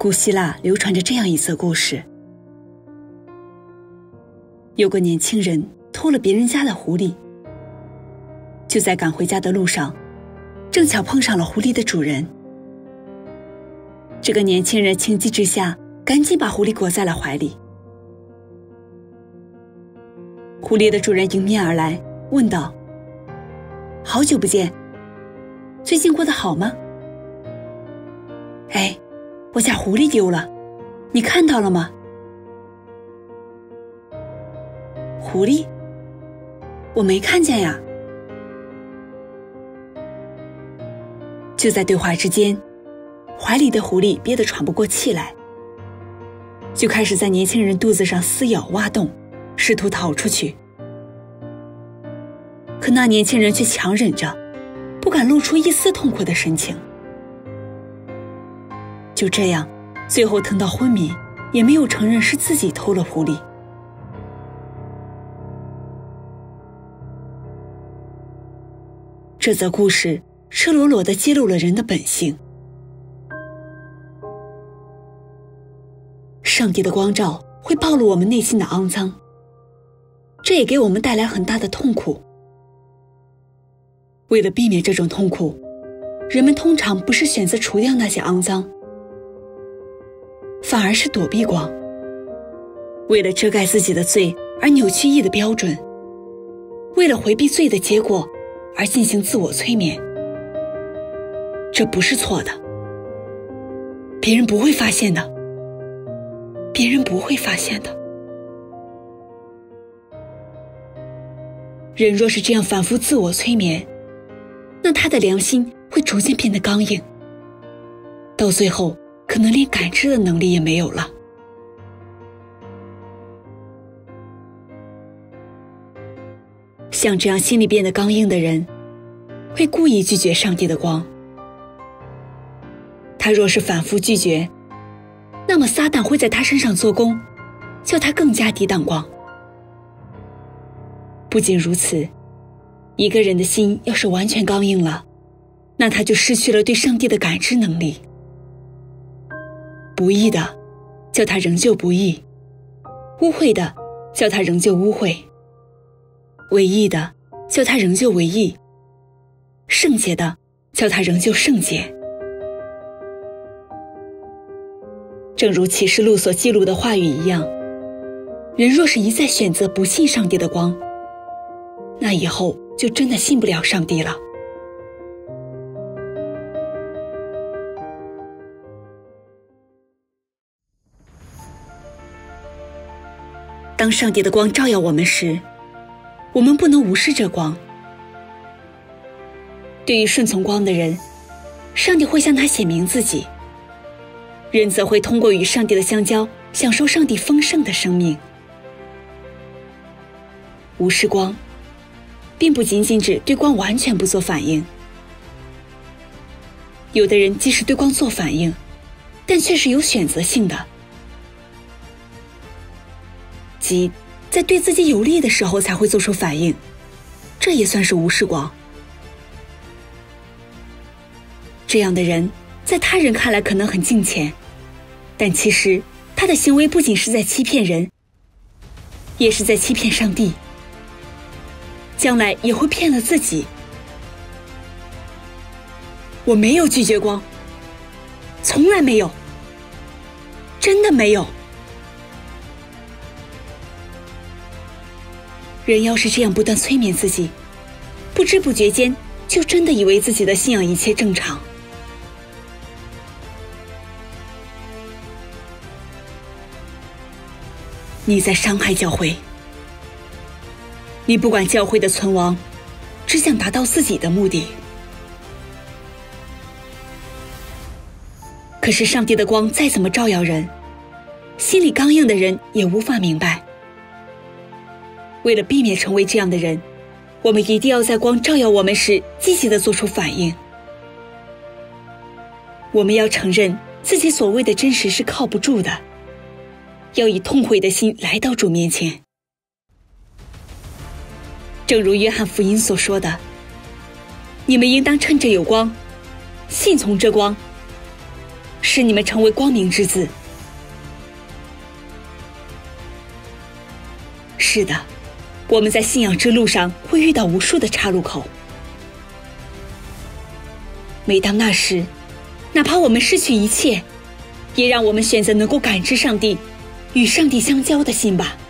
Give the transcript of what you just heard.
古希腊流传着这样一则故事：有个年轻人偷了别人家的狐狸，就在赶回家的路上，正巧碰上了狐狸的主人。这个年轻人情急之下，赶紧把狐狸裹在了怀里。狐狸的主人迎面而来，问道：“好久不见，最近过得好吗？”“哎，我家狐狸丢了，你看到了吗？”“狐狸？我没看见呀。”就在对话之间，怀里的狐狸憋得喘不过气来，就开始在年轻人肚子上撕咬挖洞，试图逃出去。可那年轻人却强忍着，不敢露出一丝痛苦的神情。就这样，最后疼到昏迷，也没有承认是自己偷了狐狸。这则故事赤裸裸地揭露了人的本性。上帝的光照会暴露我们内心的肮脏，这也给我们带来很大的痛苦。为了避免这种痛苦，人们通常不是选择除掉那些肮脏，反而是躲避光。为了遮盖自己的罪而扭曲义的标准，为了回避罪的结果而进行自我催眠。这不是错的，别人不会发现的，别人不会发现的。人若是这样反复自我催眠，那他的良心会逐渐变得刚硬，到最后可能连感知的能力也没有了。像这样心里变得刚硬的人，会故意拒绝上帝的光。他若是反复拒绝，那么撒旦会在他身上做工，叫他更加抵挡光。不仅如此，一个人的心要是完全刚硬了，那他就失去了对上帝的感知能力。不义的，叫他仍旧不义；污秽的，叫他仍旧污秽；违义的，叫他仍旧违义；圣洁的，叫他仍旧圣洁。正如启示录所记录的话语一样，人若是一再选择不信上帝的光，那以后就真的信不了上帝了。当上帝的光照耀我们时，我们不能无视这光。对于顺从光的人，上帝会向他显明自己，人则会通过与上帝的相交，享受上帝丰盛的生命。无视光并不仅仅指对光完全不做反应，有的人即使对光做反应，但却是有选择性的，即在对自己有利的时候才会做出反应，这也算是无视光。这样的人在他人看来可能很敬虔，但其实他的行为不仅是在欺骗人，也是在欺骗上帝，将来也会骗了自己。我没有拒绝光，从来没有，真的没有。人要是这样不断催眠自己，不知不觉间就真的以为自己的信仰一切正常。你在伤害教会，你不管教会的存亡，只想达到自己的目的。可是上帝的光再怎么照耀人，心里刚硬的人也无法明白。为了避免成为这样的人，我们一定要在光照耀我们时积极地做出反应。我们要承认自己所谓的真实是靠不住的，要以痛悔的心来到主面前。正如约翰福音所说的，你们应当趁着有光，信从这光， 使你们成为光明之子。是的，我们在信仰之路上会遇到无数的岔路口。每当那时，哪怕我们失去一切，也让我们选择能够感知上帝，与上帝相交的心吧。